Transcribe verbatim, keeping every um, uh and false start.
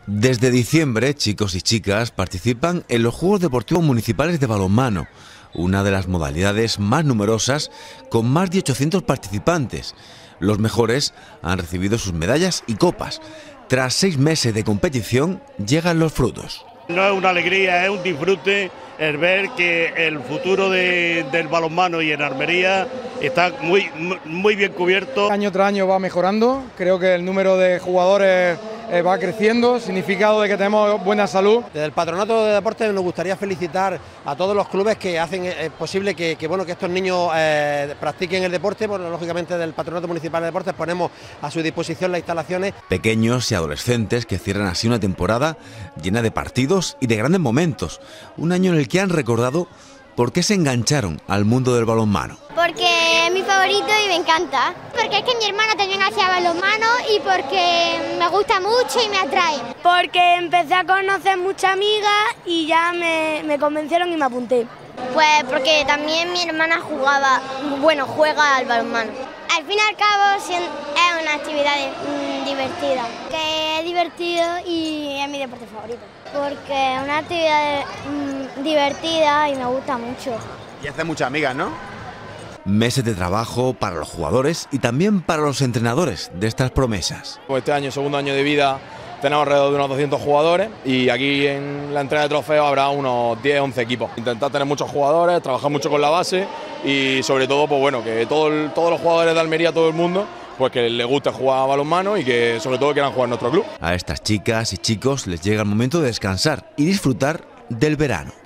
Desde diciembre, chicos y chicas participan en los Juegos Deportivos Municipales de Balonmano, una de las modalidades más numerosas, con más de ochocientos participantes. Los mejores han recibido sus medallas y copas. Tras seis meses de competición, llegan los frutos. No es una alegría, es un disfrute el ver que el futuro de, del balonmano y en Almería está muy, muy bien cubierto. Año tras año va mejorando, creo que el número de jugadores eh, va creciendo, significado de que tenemos buena salud. Desde el Patronato de Deportes nos gustaría felicitar a todos los clubes que hacen eh, posible que, que, bueno, que estos niños eh, practiquen el deporte. Bueno, lógicamente del Patronato Municipal de Deportes ponemos a su disposición las instalaciones. Pequeños y adolescentes que cierran así una temporada llena de partidos y de grandes momentos. Un año en el que han recordado por qué se engancharon al mundo del balonmano. Porque es mi favorito y me encanta. Porque es que mi hermano también hacía balonmano y porque me gusta mucho y me atrae. Porque empecé a conocer muchas amigas y ya me, me convencieron y me apunté. Pues porque también mi hermana jugaba, bueno, juega al balonmano. Al fin y al cabo es una actividad mmm, divertida. Que es divertido y es mi deporte favorito. Porque es una actividad mmm, divertida y me gusta mucho. Y hace muchas amigas, ¿no? Meses de trabajo para los jugadores y también para los entrenadores de estas promesas. Este año, segundo año de vida, tenemos alrededor de unos doscientos jugadores y aquí en la entrega de trofeos habrá unos diez, once equipos. Intentar tener muchos jugadores, trabajar mucho con la base y sobre todo, pues bueno, que todo el, todos los jugadores de Almería, todo el mundo, pues que les guste jugar a balonmano y que sobre todo quieran jugar en nuestro club. A estas chicas y chicos les llega el momento de descansar y disfrutar del verano.